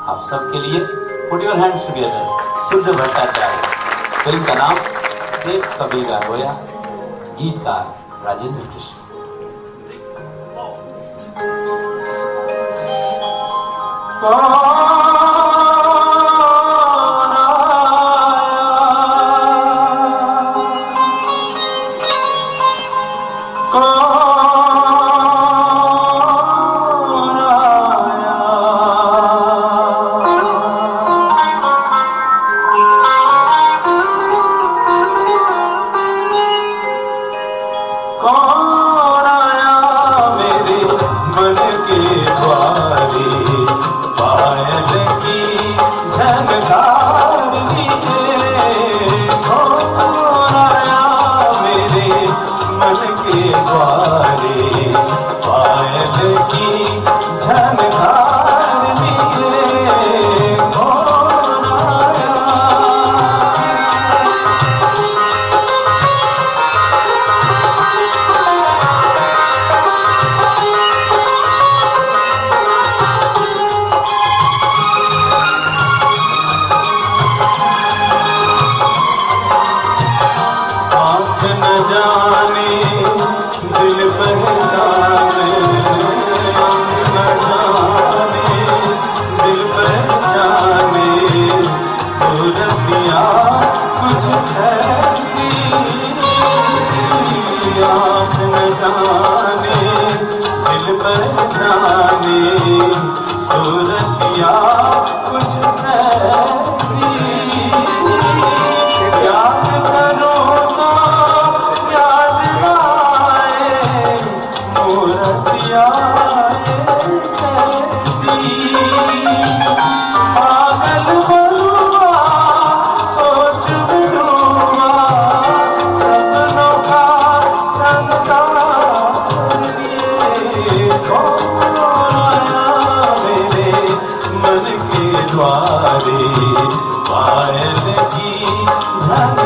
आप सबके लिए पुट योर हैंड्स टुगेदर। सिद्ध भट्टाचार्य। फिल्म का नाम देख कबीरा रोया। गीतकार राजेंद्र कृष्ण। कौन आया मेरे मन के द्वारे, पायल की झनकार लिए। कौन आया मेरे मन के द्वारे, पायल की झनकार लिए। कौन आया न जाने दिल पहचाने, न जाने दिल पहचाने। सूरतिया कुछ ऐसी, आप न जाने दिल पहचाने। सूरतिया कुछ ऐसी, याद करो पागल बरुआ सोच बिरुआ, सपनों का संसार लिए। कौन आया मेरे मन के द्वारे, पायल की झनकार